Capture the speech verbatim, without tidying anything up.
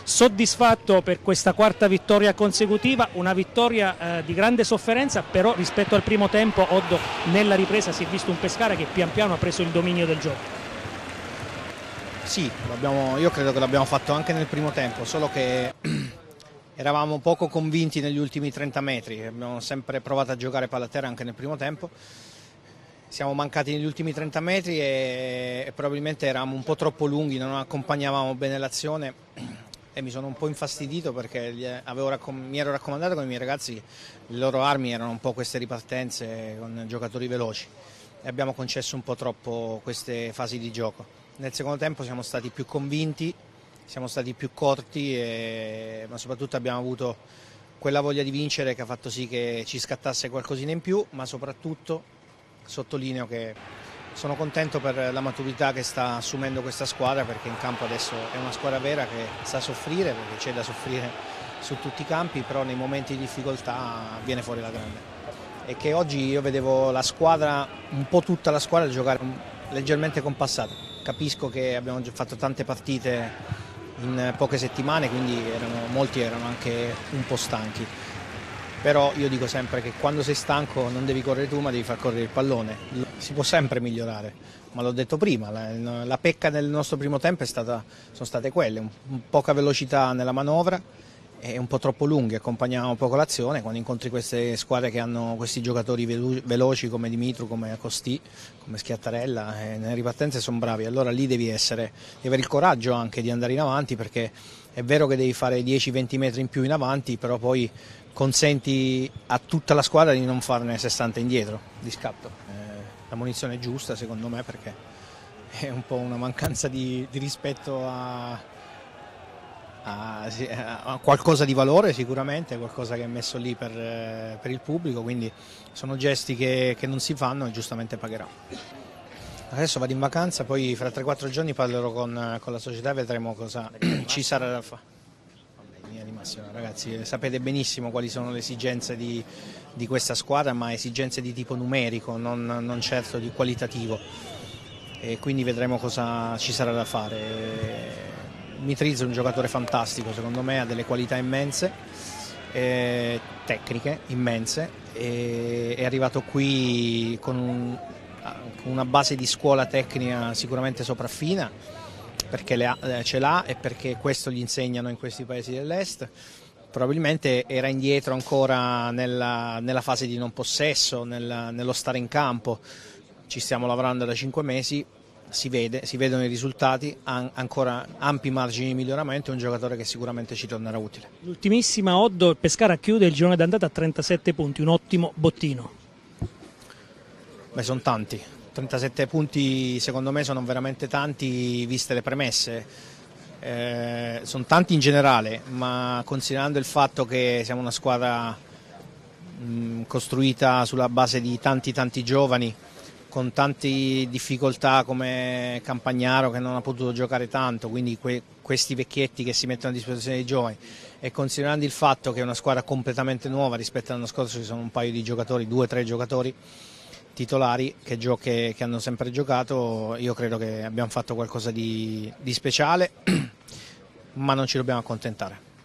Soddisfatto per questa quarta vittoria consecutiva, una vittoria eh, di grande sofferenza, però rispetto al primo tempo Oddo nella ripresa si è visto un Pescara che pian piano ha preso il dominio del gioco. Sì, io credo che l'abbiamo fatto anche nel primo tempo, solo che eravamo poco convinti negli ultimi trenta metri, abbiamo sempre provato a giocare palla a terra anche nel primo tempo. Siamo mancati negli ultimi trenta metri e, e probabilmente eravamo un po' troppo lunghi, non accompagnavamo bene l'azione e mi sono un po' infastidito perché avevo mi ero raccomandato con i miei ragazzi che le loro armi erano un po' queste ripartenze con giocatori veloci e abbiamo concesso un po' troppo queste fasi di gioco. Nel secondo tempo siamo stati più convinti, siamo stati più corti, e, ma soprattutto abbiamo avuto quella voglia di vincere che ha fatto sì che ci scattasse qualcosina in più, ma soprattutto sottolineo che sono contento per la maturità che sta assumendo questa squadra, perché in campo adesso è una squadra vera che sa soffrire, perché c'è da soffrire su tutti i campi, però nei momenti di difficoltà viene fuori la grande. E che oggi io vedevo la squadra, un po' tutta la squadra, giocare leggermente compassata. Capisco che abbiamo fatto tante partite in poche settimane, quindi erano, molti erano anche un po' stanchi. Però io dico sempre che quando sei stanco non devi correre tu, ma devi far correre il pallone. Si può sempre migliorare, ma l'ho detto prima, la, la pecca del nostro primo tempo è stata, sono state quelle, un, un poca velocità nella manovra e un po' troppo lunghi, accompagnavamo poco l'azione. Quando incontri queste squadre che hanno questi giocatori velo veloci come Dimitru, come Acostì, come Schiattarella, eh, nelle ripartenze sono bravi, allora lì devi, essere, devi avere il coraggio anche di andare in avanti, perché è vero che devi fare dieci venti metri in più in avanti, però poi consenti a tutta la squadra di non farne sessanta indietro di scatto. Eh, la munizione è giusta secondo me, perché è un po' una mancanza di, di rispetto a, a, a qualcosa di valore, sicuramente, qualcosa che è messo lì per, per il pubblico, quindi sono gesti che, che non si fanno e giustamente pagherà. Adesso vado in vacanza, poi fra tre quattro giorni parlerò con, con la società e vedremo cosa ci sarà da fare. Ragazzi, sapete benissimo quali sono le esigenze di, di questa squadra, ma esigenze di tipo numerico, non, non certo di qualitativo, e quindi vedremo cosa ci sarà da fare. Mitrizzo è un giocatore fantastico, secondo me ha delle qualità immense, eh, tecniche immense, e è arrivato qui con, un, con una base di scuola tecnica sicuramente sopraffina, perché le, ce l'ha e perché questo gli insegnano in questi paesi dell'est. Probabilmente era indietro ancora nella, nella fase di non possesso, nel, nello stare in campo. Ci stiamo lavorando da cinque mesi, si vede, si vedono i risultati, ha ancora ampi margini di miglioramento, è un giocatore che sicuramente ci tornerà utile. L'ultimissima, Oddo, il Pescara chiude il girone d'andata a trentasette punti, un ottimo bottino. Beh, sono tanti. trentasette punti secondo me sono veramente tanti, viste le premesse. Eh, sono tanti in generale, ma considerando il fatto che siamo una squadra mh, costruita sulla base di tanti tanti giovani, con tante difficoltà come Campagnaro che non ha potuto giocare tanto, quindi que questi vecchietti che si mettono a disposizione dei giovani, e considerando il fatto che è una squadra completamente nuova rispetto all'anno scorso, ci sono un paio di giocatori, due o tre giocatori titolari che, che, che hanno sempre giocato, io credo che abbiamo fatto qualcosa di, di speciale, ma non ci dobbiamo accontentare.